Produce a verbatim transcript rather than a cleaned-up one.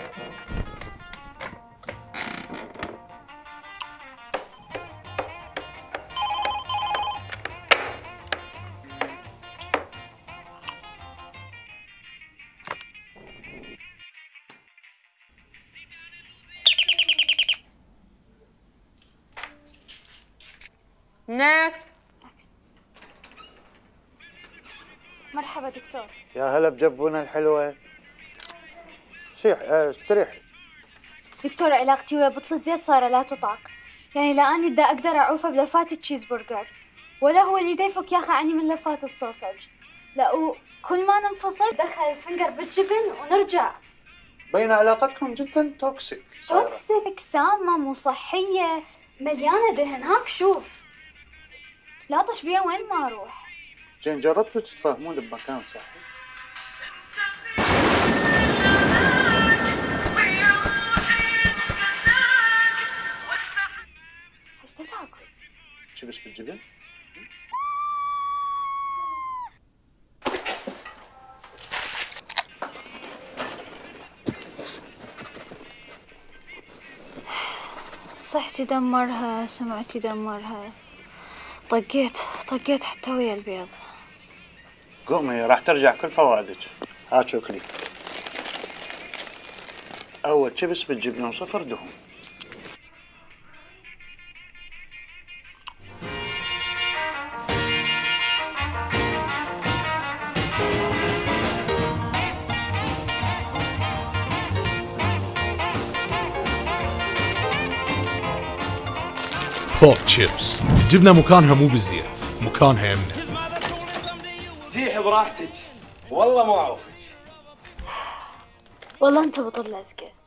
نيكست. مرحبا دكتور. يا هلا بجبونة الحلوة. شيح اه استريحي. دكتور علاقتي ويا بطل الزيت صار لا تطاق، يعني لا أني دا أقدر أعوفه بلفات التشيز برجر، ولا هو اللي دا يفك ياخي عني من لفات السوسج، لا وكل ما ننفصل دخل الفنجر بالجبن ونرجع. بين علاقتكم جدا توكسيك. توكسيك سامة مو صحية مليانة دهن، هاك شوف لا تشبيه وين ما أروح. زين جربتوا تتفاهمون بمكان صحي؟ ايش تاكل؟ شيبس بالجبن؟ صحتي دمرها، سمعتي دمرها، طقيت طقيت حتى ويا البيض. قومي راح ترجع كل فوائدك. هات شوكلي. أول شيبس بالجبنة وصفر دهون. بورك تشيبس، جبنا مكانها مو بالزيت، مكانها يمنا. زيح براحتك، والله ما اعوفك. والله انت بطل لزقه.